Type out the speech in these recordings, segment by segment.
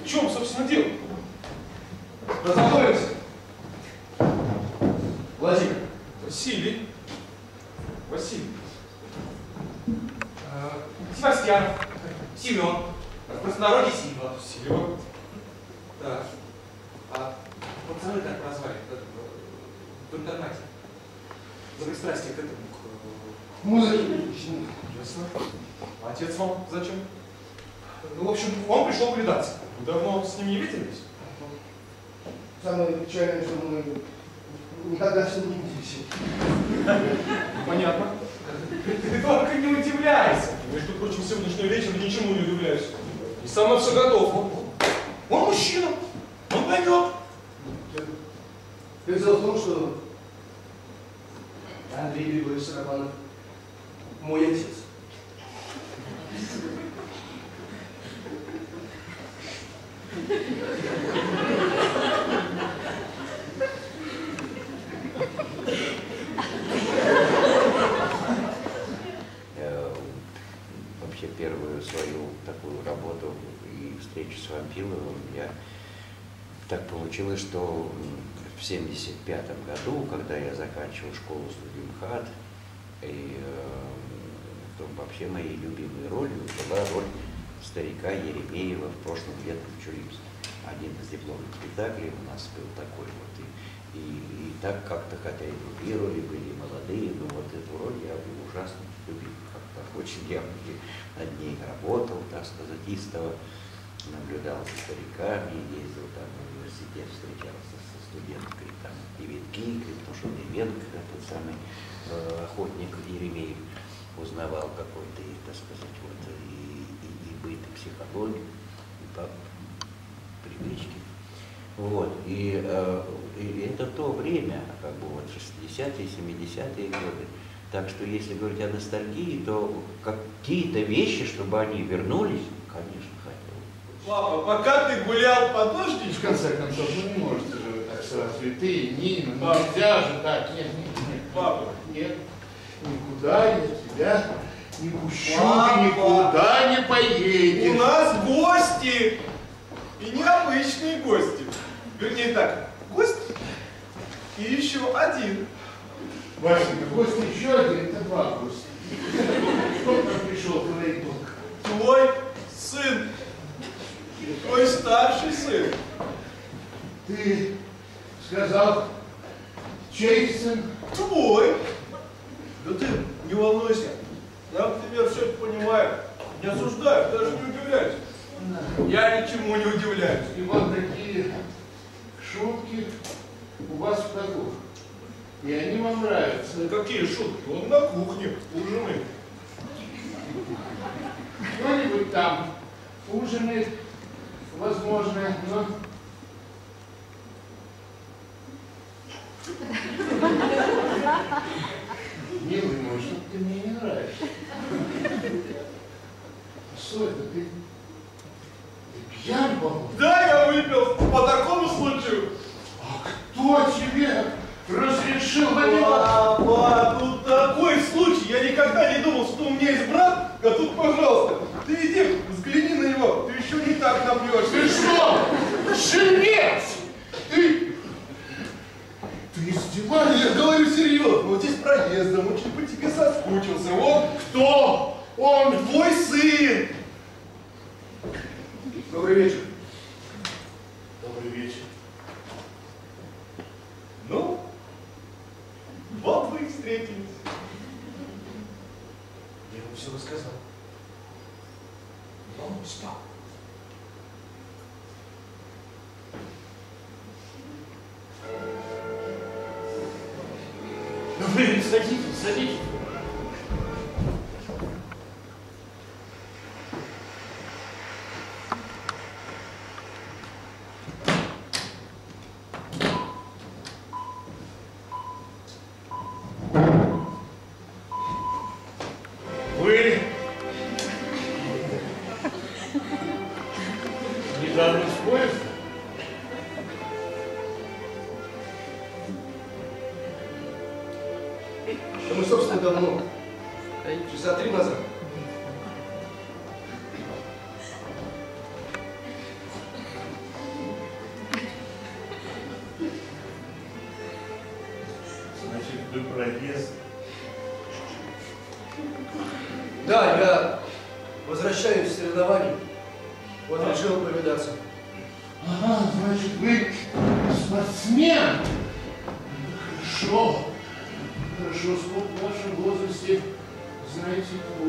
В чем, собственно, дело? Познакомимся. Владимир. Василий. Василий. Себастьян. Семен. В простонародье Сильва. Сильва. Да. А пацаны так прозвали в интернете. За пристрастие к этому, к музыке. Ясно. Отец вам зачем? Ну, в общем, он пришел повидаться. Вы давно с ним не виделись? Самое печальное, что мы никогда с ним не виделись. Понятно. Ты только не удивляйся. Между прочим, сегодняшний вечер ничему не удивляюсь. И со мной все готово. Он мужчина. Он поймет. Дело в том, что Андрей Григорьевич Романов мой отец. Вообще первую свою такую работу и встречу с Вампиловым я так получилось, что в 1975 году, когда я заканчивал школу-студию МХАТ, и то вообще моей любимой ролью была роль старика Еремеева в прошлом летом в Чулимске. Один из дипломных спектаклей у нас был такой вот. И так как-то, хотя и другие роли были молодые, но вот эту роль я ужасно любил. Как-то очень я над ней работал, так сказать, истово наблюдал за стариками, ездил там в университет, встречался со студенткой, там Ивет Кикль, потому что Ивенко, тот самый охотник Еремеев, узнавал какой-то, так сказать, вот и быт, и психологию, и по привычке. Вот, и это то время, как бы вот 60-е, 70-е годы. Так что если говорить о ностальгии, то какие-то вещи, чтобы они вернулись, конечно, хотел. Папа, пока ты гулял по дождичку... В конце концов, ну не можете же вы так сразу, и ты, и Нина, ну нельзя же так, нет. Папа. Нет, никуда я тебя не пущу, Папа. ты никуда не поедешь. У нас гости! И необычные гости. Вернее так, гость и еще один. Васенька, гость еще один, это два гостя. Кто к нам пришел, говорит Бог? Твой сын. Твой старший сын. Ты сказал, чей сын? Твой. Да ты не волнуйся. Я, например, все это понимаю. Не осуждаю, даже не удивляюсь. Я ничему не удивляюсь. И вот такие шутки у вас в кругу. И они вам нравятся. Ну какие шутки? Он на кухне ужинает. Кто-нибудь там ужинает, возможно, но... Милый мой, что ты мне не нравишься? Что это? Ты пьян был? Да, я выпил по такому случаю. А кто тебе разрешил выпивать? Папа, тут такой случай. Я никогда не думал, что у меня есть брат. А тут, пожалуйста, ты иди, взгляни на него. Ты еще не так напьешься. Ты что? Шельмец! Ты издеваешься? Я говорю серьезно. Вот здесь проездом, очень по тебе соскучился. Он Кто? Он твой сын. Добрый вечер. Добрый вечер. Ну, вот вы и встретились. Я ему все рассказал. Но он устал. Ну вы садитесь, садитесь. Вы недавно с поезда? Да мы, собственно, давно. Часа 3 назад. пролез. Да, я возвращаюсь с соревнований. Вот решил повидаться. Ага, значит, вы спортсмен. Хорошо. Хорошо, сколько в вашем возрасте, знаете,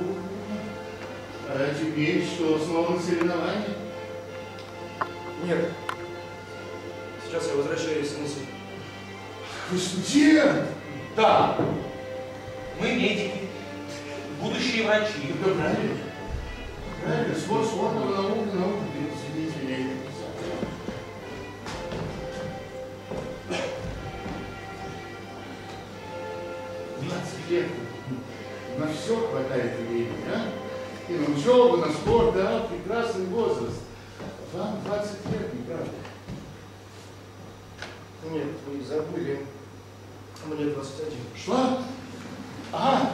а теперь что, снова на соревнования? Нет. Сейчас я возвращаюсь с мыслью. Вы студент? Да. Мы медики. Будущие врачи. Да, правильно. Правильно, спорт, наука. Извините меня, я не писал. 20 лет. На все хватает времени, а? И на учебу, на спорт, да, прекрасный возраст. Вам 20 лет, не правда? Нет, вы забыли. Мне 21. Что? Ага.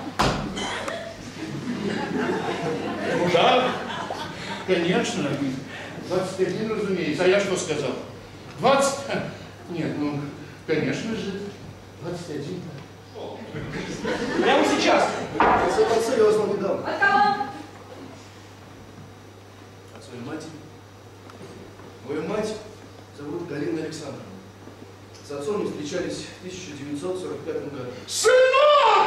Ну да, конечно. 21, разумеется. А я что сказал? 20? Нет, ну, конечно же, 21. Прямо сейчас. Отца я вас не дам. От кого? От своей матери. Мою мать зовут Галина Александровна. С отцом мы встречались в 1945 году. Сынок!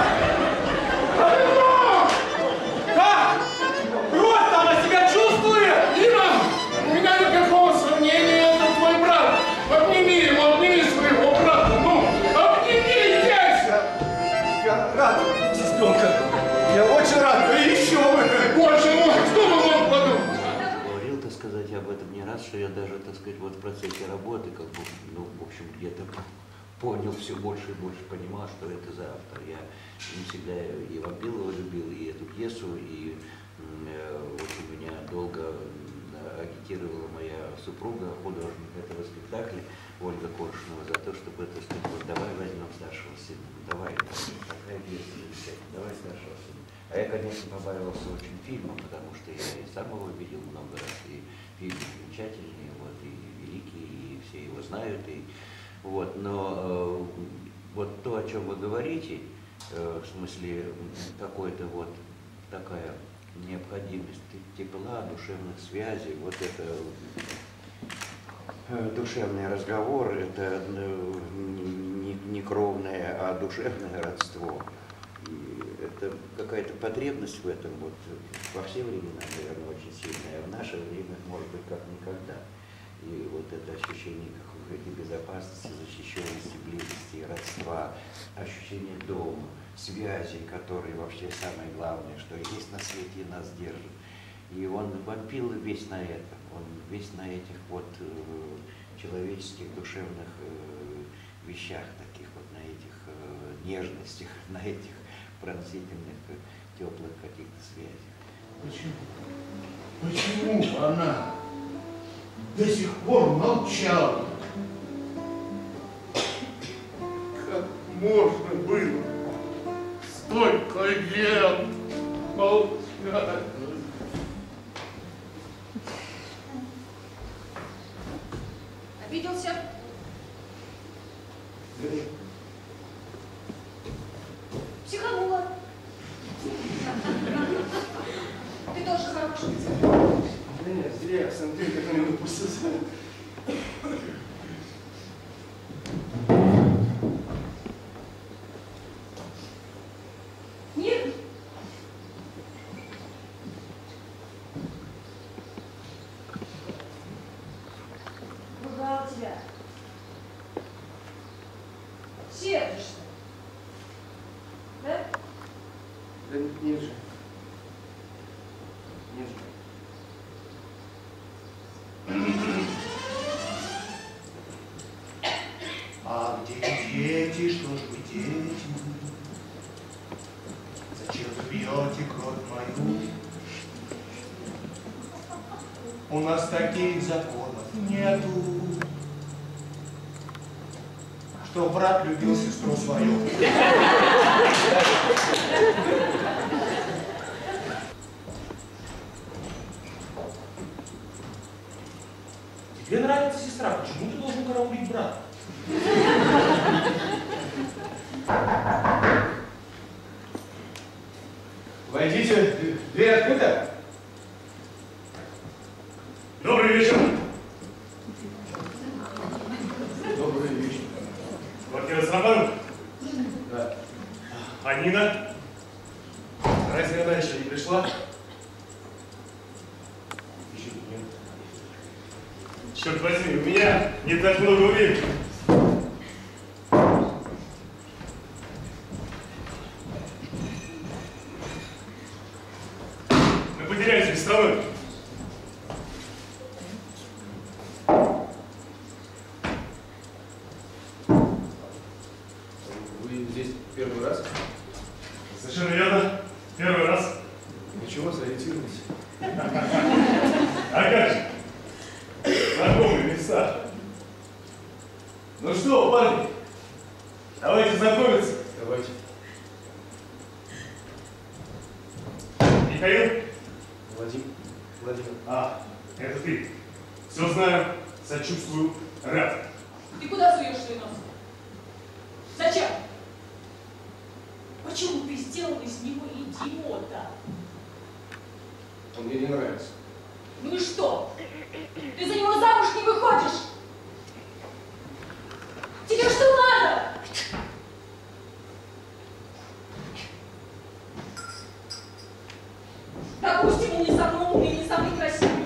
Как? Просто она себя чувствует! Ира, у меня никакого сомнения, это твой брат. Обними его, обними своего брата. Ну, обнимитесь! Я рад, сестренка. Я очень рад. Да еще вы. Боже мой, кто бы мог подумать? Говорил, так сказать, об этом не раз, что я даже, так сказать, вот в процессе работы, как бы, ну, в общем, где-то понял все больше и больше, понимал, что это за автор. Я не всегда и Вампилова любил, и эту пьесу, и очень меня долго агитировала моя супруга, художник этого спектакля, Ольга Коршунова, за то, чтобы это сказать, вот давай возьмем старшего сына, давай, такая пьеса замечательная, давай старшего сына. А я, конечно, побаивался очень фильма, потому что я и сам его видел много раз, и фильм замечательный, вот, и великий, и все его знают, и вот, но вот то, о чем вы говорите, в смысле какой-то вот такая необходимость тепла, душевных связей, вот это душевный разговор, это не кровное, а душевное родство. И это какая-то потребность в этом вот во все времена, наверное, очень сильная, а в наше время, может быть, как никогда. И вот это ощущение какой-то безопасности, защищенности, близости, родства, ощущение дома, связей, которые вообще самое главное, что есть на свете и нас держит. И он вампил весь на этом, он весь на этих вот человеческих душевных вещах, таких вот на этих нежностях, на этих пронзительных, теплых каких-то связях. Почему она до сих пор молчала? Как можно было столько лет молчать? Обиделся? Психанула. Ты тоже хороший. Да нет, зря, сам ты как не выпустился. Нет? Ругал тебя. Сердишься. Да? Да нет же. Нет же. А где дети, что ж вы дети? Зачем вы пьете кровь мою? У нас таких законов нету, что брат любил сестру свою. Тебе нравится сестра, почему ты должен караулить брата? Войдите, дверь открыта. Добрый вечер. Добрый вечер. Квартира Сарабанов? Да. А Нина? Разве она еще не пришла? Еще нет. Черт возьми, у меня не так много времени. Мы потерялись без тобой. Вы здесь первый раз? Совершенно верно. Первый раз. Ничего, сориентируйтесь. А как же? Знакомые места. Ну что, парни, давайте знакомиться. Давайте. Михаил? Владимир. А, это ты. Все знаю, сочувствую, рад. Ты куда суешь свой нос? Зачем? Почему ты сделал из него идиота? Он мне не нравится. Ну и что? Ты за него замуж не выходишь? Тебе что надо? Допустим, он не самый умный, не самый красивый.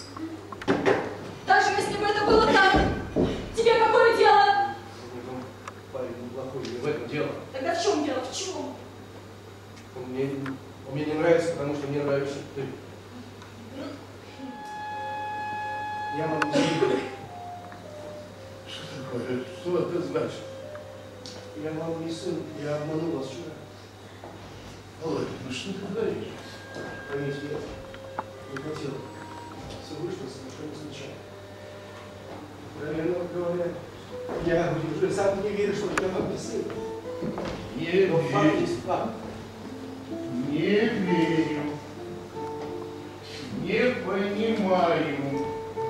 Даже если бы это было так, тебе какое дело? Парень неплохой, не в этом дело. Тогда в чем дело? В чем? Он мне не нравится, потому что мне нравишься ты. Я могу сделать. Что такое? Что это значит? Я вам не сын, я обманул вас вчера. Володя, ну что ты говоришь? Поймите, я не хотел. Все вышло совершенно случайно. Откровенно говоря, я уже сам не верю, что я вам не сын. Не Но факт верю. есть факт. Не верю. Не понимаю.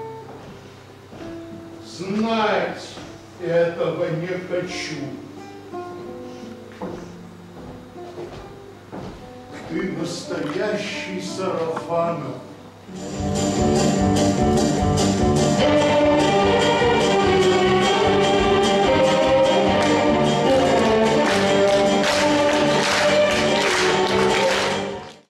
Знать этого не хочу. Ты настоящий Сарафанов.